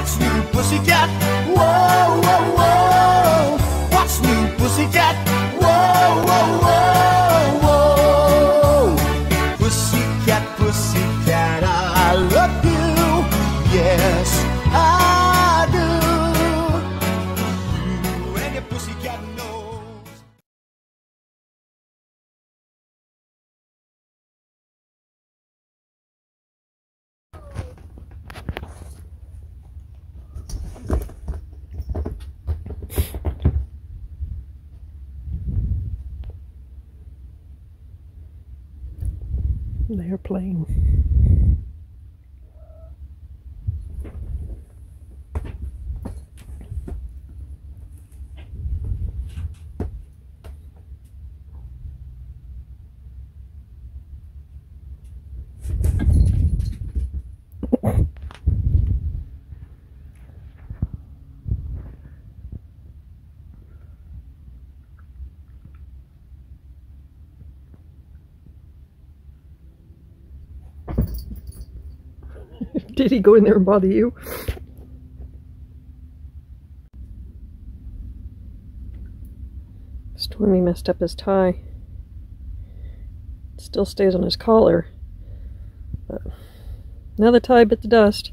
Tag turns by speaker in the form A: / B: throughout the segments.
A: What's new, pussycat? Whoa, whoa, whoa. What's new, pussycat? Whoa, whoa, whoa, whoa. Pussycat, pussycat, I love you. Yes, I do. You and your pussycat knows.
B: They're playing. Did he go in there and bother you? Stormy messed up his tie. It still stays on his collar. But now the tie bit the dust.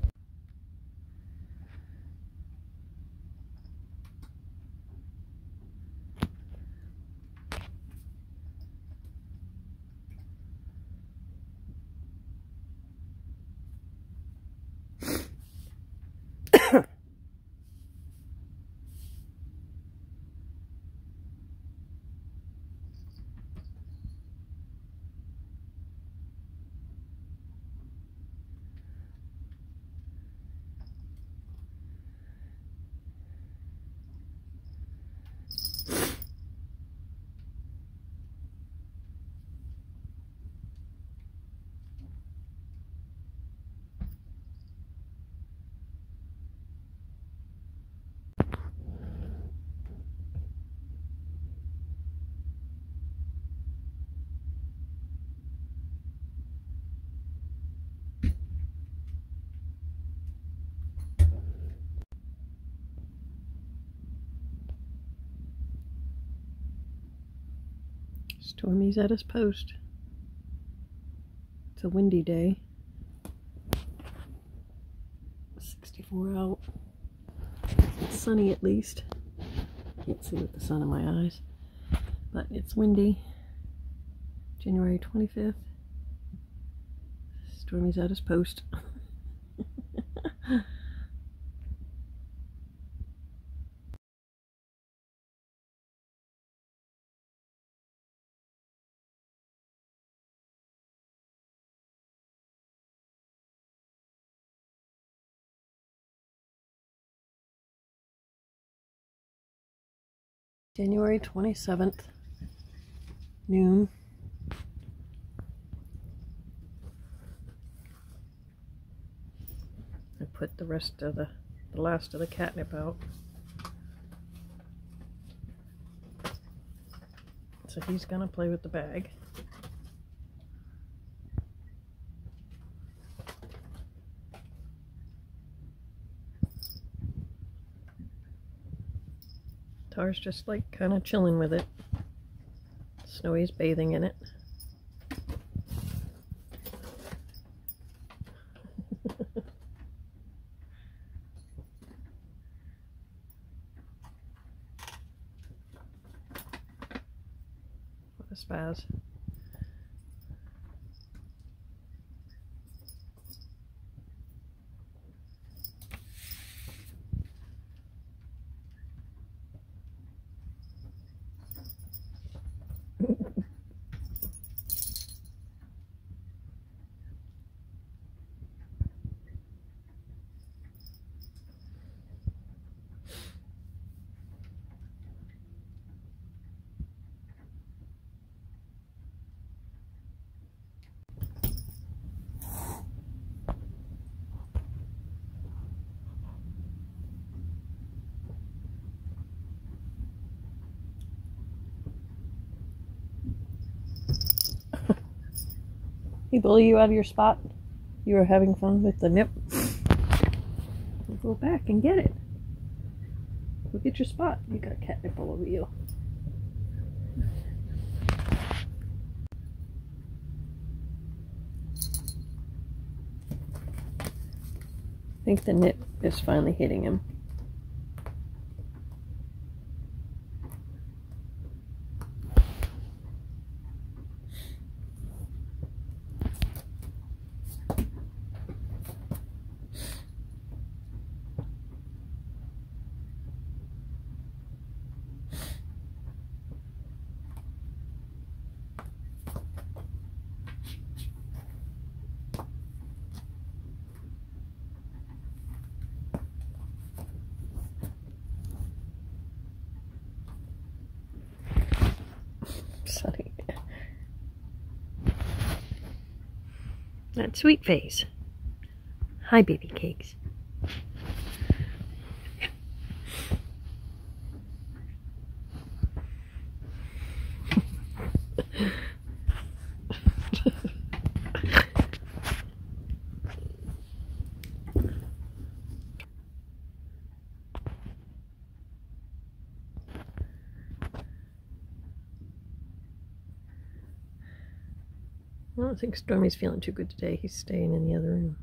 B: Stormy's at his post. It's a windy day. 64 out. It's sunny at least. Can't see with the sun in my eyes. But it's windy. January 25th. Stormy's at his post. January 27th, noon. I put the rest of the last of the catnip out. So he's gonna play with the bag. Tar's just like kind of chilling with it. Snowy's bathing in it. What a spaz. He bully you out of your spot? You were having fun with the nip? Go back and get it. Go get your spot. You got a catnip all over you. I think the knit is finally hitting him. Sunny. That sweet face. Hi, baby cakes. I don't think Stormy's feeling too good today. He's staying in the other room.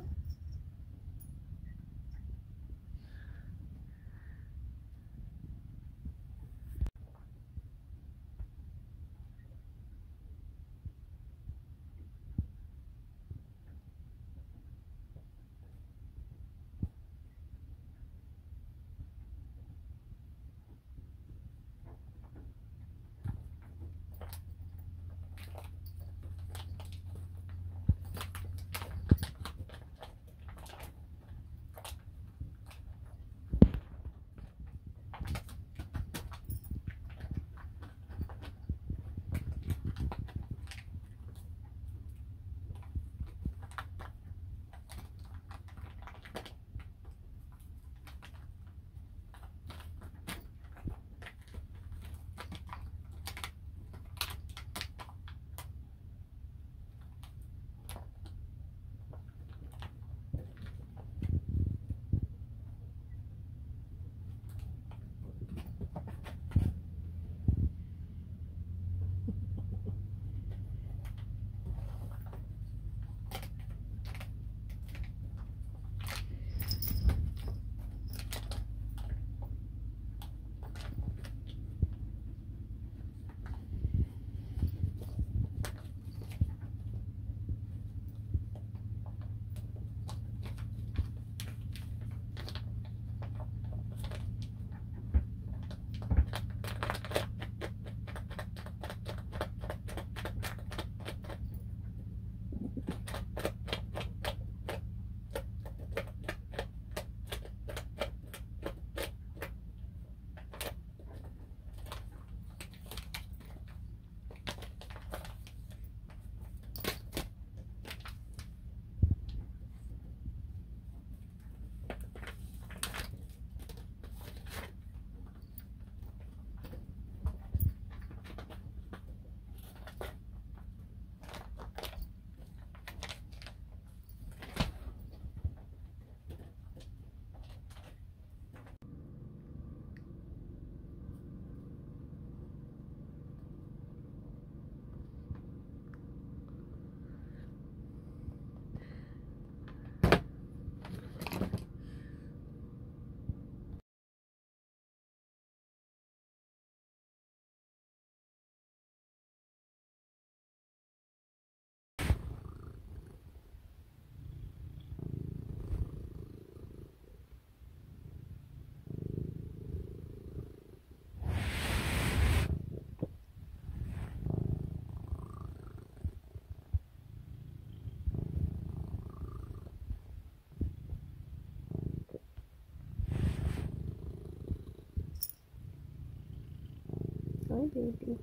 B: Hi, baby.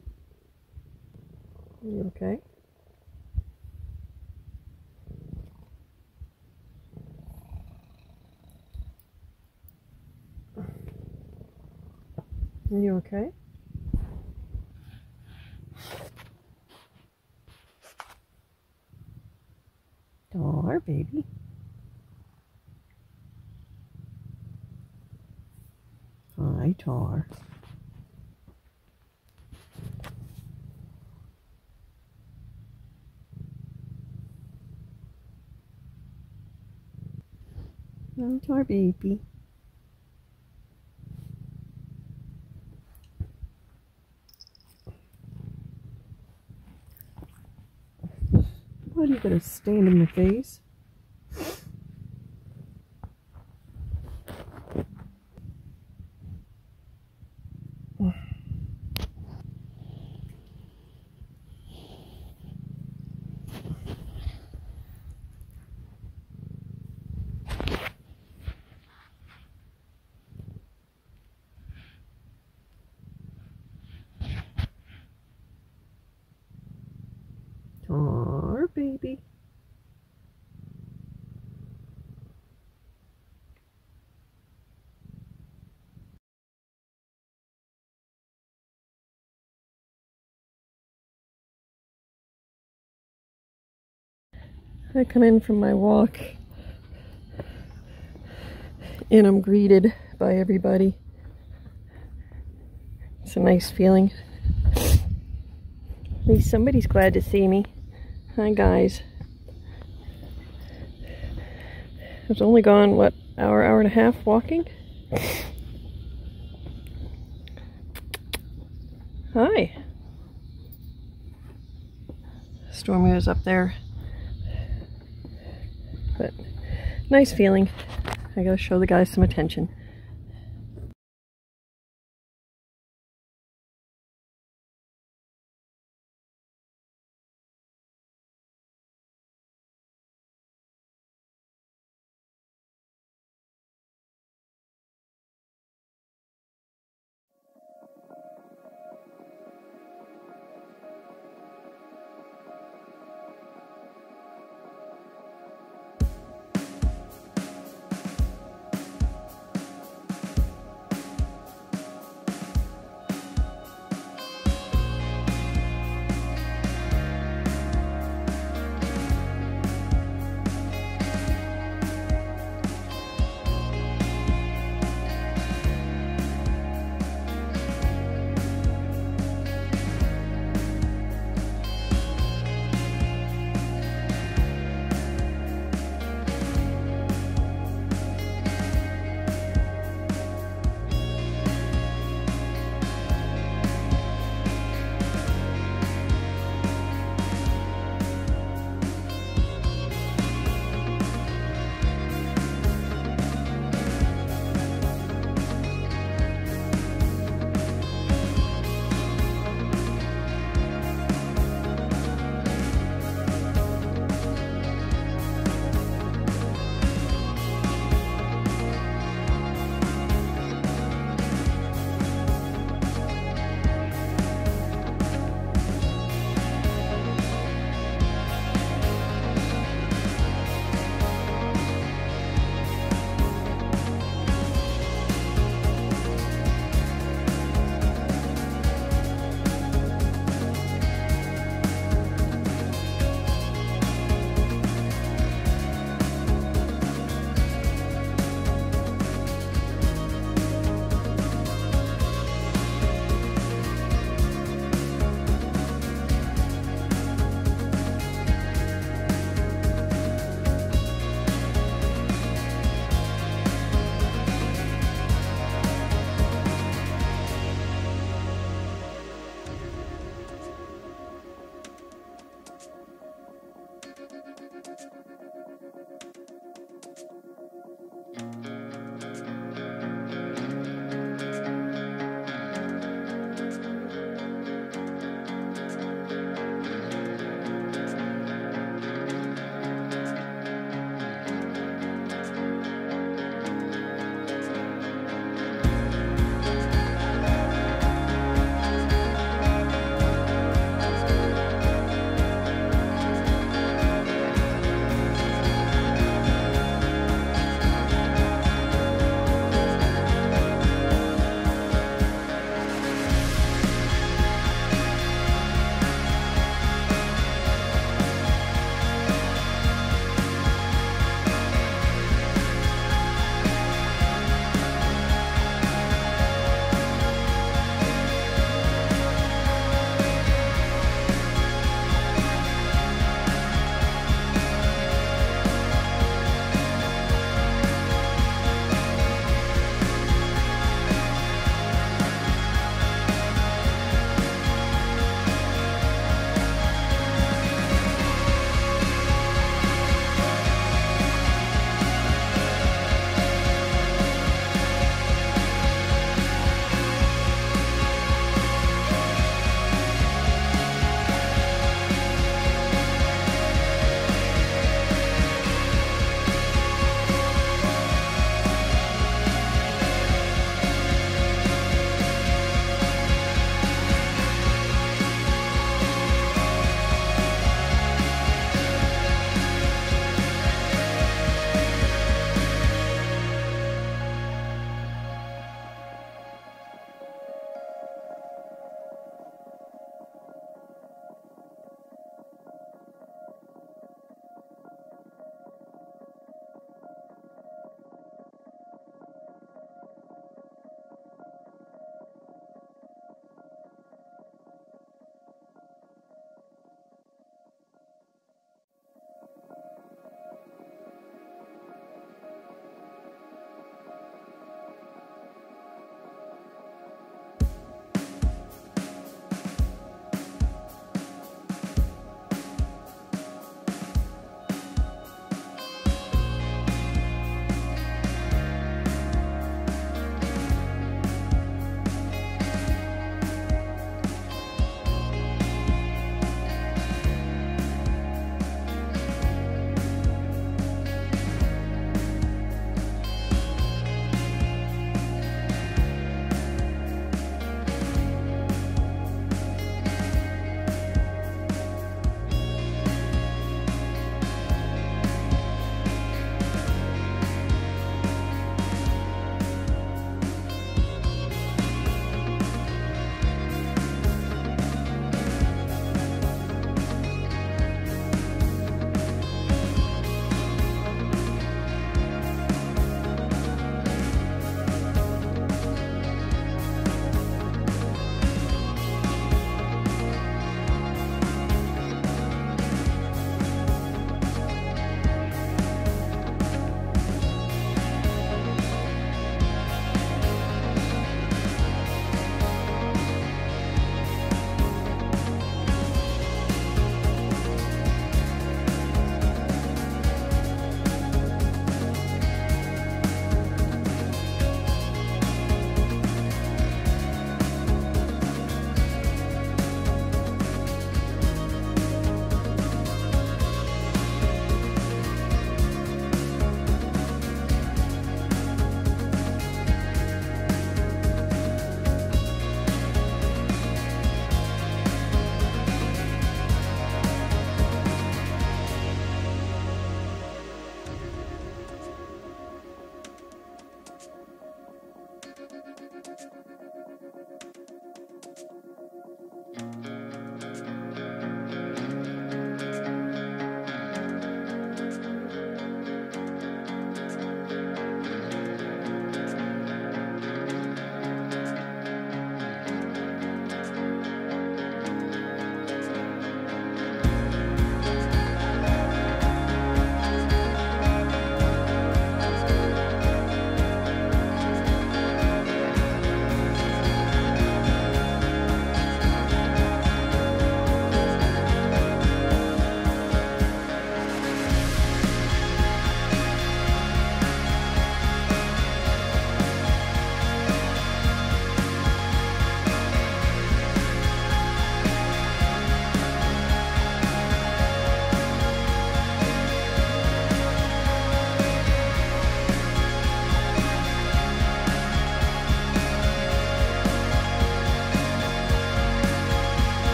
B: You okay? You okay? Aw, baby. Hi, Tar. Hi, Tar baby. Why do you gotta stand in my face? Tar baby. I come in from my walk and I'm greeted by everybody. It's a nice feeling. At least somebody's glad to see me. Hi guys. I was only gone, what, hour and a half walking? Hi. Stormy was up there. But nice feeling. I gotta show the guys some attention.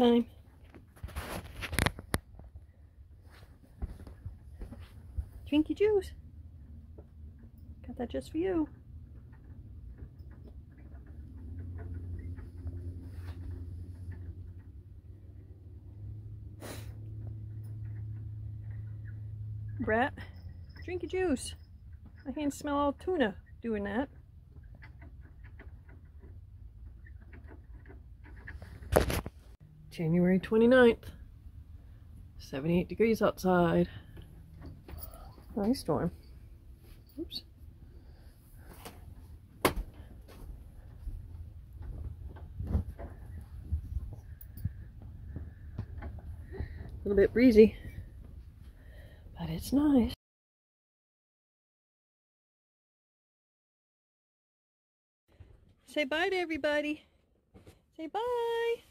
B: time. Drink your juice. Got that just for you. Brat, drink your juice. My hands smell all tuna doing that. January 29th. 78 degrees outside. Ice storm. Oops. A little bit breezy, but it's nice. Say bye to everybody. Say bye.